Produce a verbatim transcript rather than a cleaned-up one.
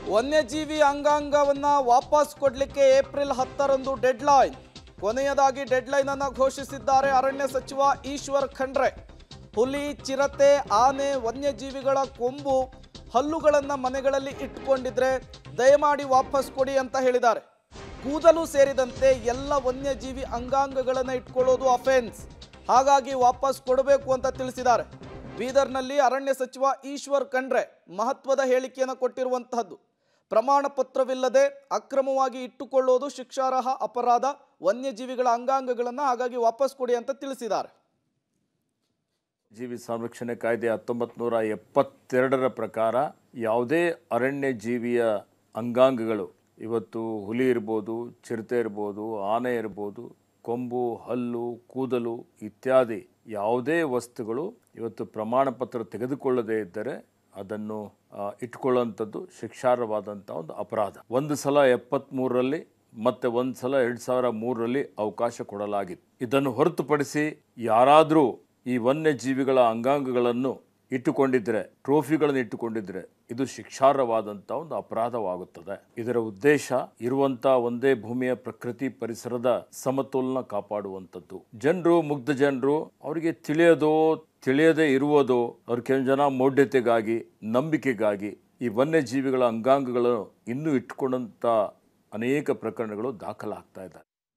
ವನ್ಯಜೀವಿ ಅಂಗಾಂಗವನ್ನು ವಾಪಸ್ ಕೊಡಲಿಕ್ಕೆ ಏಪ್ರಿಲ್ ಹತ್ತರಂದು ಡೆಡ್ಲೈನ್. ಕೊನೆಯದಾಗಿ ಡೆಡ್ಲೈನ್ ಅನ್ನು ಘೋಷಿಸಿದ್ದಾರೆ ಅರಣ್ಯ ಸಚಿವ ಈಶ್ವರ್ ಖಂಡ್ರೆ. ಹುಲಿ, ಚಿರತೆ, ಆನೆ, ವನ್ಯಜೀವಿಗಳ ಕೊಂಬು, ಹಲ್ಲುಗಳನ್ನು ಮನೆಗಳಲ್ಲಿ ಇಟ್ಟುಕೊಂಡಿದ್ರೆ ದಯಮಾಡಿ ವಾಪಸ್ ಕೊಡಿ ಅಂತ ಹೇಳಿದ್ದಾರೆ. ಕೂದಲು ಸೇರಿದಂತೆ ಎಲ್ಲ ವನ್ಯಜೀವಿ ಅಂಗಾಂಗಗಳನ್ನು ಇಟ್ಕೊಳ್ಳೋದು ಅಫೆನ್ಸ್, ಹಾಗಾಗಿ ವಾಪಸ್ ಕೊಡಬೇಕು ಅಂತ ತಿಳಿಸಿದ್ದಾರೆ. ಬೀದರ್ನಲ್ಲಿ ಅರಣ್ಯ ಸಚಿವ ಈಶ್ವರ್ ಖಂಡ್ರೆ ಮಹತ್ವದ ಹೇಳಿಕೆಯನ್ನು ಕೊಟ್ಟಿರುವಂತಹದ್ದು. ಪ್ರಮಾಣ ಪತ್ರವಿಲ್ಲದೆ ಅಕ್ರಮವಾಗಿ ಇಟ್ಟುಕೊಳ್ಳೋದು ಶಿಕ್ಷಾರ್ಹ ಅಪರಾಧ, ವನ್ಯಜೀವಿಗಳ ಅಂಗಾಂಗಗಳನ್ನು ಹಾಗಾಗಿ ವಾಪಸ್ ಕೊಡಿ ಅಂತ ತಿಳಿಸಿದ್ದಾರೆ. ಜೀವಿ ಸಂರಕ್ಷಣೆ ಕಾಯ್ದೆ ಹತ್ತೊಂಬತ್ತು ನೂರ ಎಪ್ಪತ್ತೆರಡರ ಪ್ರಕಾರ ಯಾವುದೇ ಅರಣ್ಯ ಜೀವಿಯ ಅಂಗಾಂಗಗಳು, ಇವತ್ತು ಹುಲಿ ಇರ್ಬೋದು, ಚಿರತೆ ಇರ್ಬೋದು, ಆನೆ ಇರ್ಬೋದು, ಕೊಂಬು, ಹಲ್ಲು, ಕೂದಲು ಇತ್ಯಾದಿ ಯಾವುದೇ ವಸ್ತುಗಳು ಇವತ್ತು ಪ್ರಮಾಣ ಪತ್ರ ತೆಗೆದುಕೊಳ್ಳದೇ ಇದ್ದರೆ ಅದನ್ನು ಇಟ್ಕೊಳ್ಳುವಂಥದ್ದು ಶಿಕ್ಷಾರ್ಹವಾದಂಥ ಒಂದು ಅಪರಾಧ. ಒಂದು ಸಲ ಎಪ್ಪತ್ತ್ಮೂರರಲ್ಲಿ ಮತ್ತು ಒಂದು ಸಲ ಎರಡು ಸಾವಿರ ಮೂರರಲ್ಲಿ ಅವಕಾಶ ಕೊಡಲಾಗಿತ್ತು. ಇದನ್ನು ಹೊರತುಪಡಿಸಿ ಯಾರಾದರೂ ಈ ವನ್ಯಜೀವಿಗಳ ಅಂಗಾಂಗಗಳನ್ನು ಇಟ್ಟುಕೊಂಡಿದ್ದರೆ, ಟ್ರೋಫಿಗಳನ್ನು ಇಟ್ಟುಕೊಂಡಿದ್ದರೆ ಇದು ಶಿಕ್ಷಾರ್ಹವಾದಂಥ ಒಂದು ಅಪರಾಧವಾಗುತ್ತದೆ. ಇದರ ಉದ್ದೇಶ ಇರುವಂಥ ಒಂದೇ ಭೂಮಿಯ ಪ್ರಕೃತಿ ಪರಿಸರದ ಸಮತೋಲನ ಕಾಪಾಡುವಂಥದ್ದು. ಜನರು, ಮುಗ್ಧ ಜನರು, ಅವರಿಗೆ ತಿಳಿಯೋದೋ ತಿಳಿಯದೇ ಇರುವುದೋ, ಅವ್ರ ಕೆಲವು ಜನ ಮೌಢ್ಯತೆಗಾಗಿ, ನಂಬಿಕೆಗಾಗಿ ಈ ವನ್ಯಜೀವಿಗಳ ಅಂಗಾಂಗಗಳನ್ನು ಇನ್ನೂ ಇಟ್ಟುಕೊಂಡಂಥ ಅನೇಕ ಪ್ರಕರಣಗಳು ದಾಖಲಾಗ್ತಾ ಇದ್ದಾರೆ.